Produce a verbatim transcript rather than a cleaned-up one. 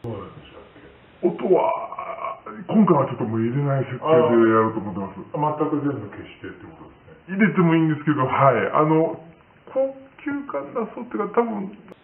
どうなんでしたっけ？ 音は、今回はちょっともう入れない設定でやろうと思ってます。 全く全部消してってことですね。 入れてもいいんですけど、はい。あの、高級感出そうっていうか、多分、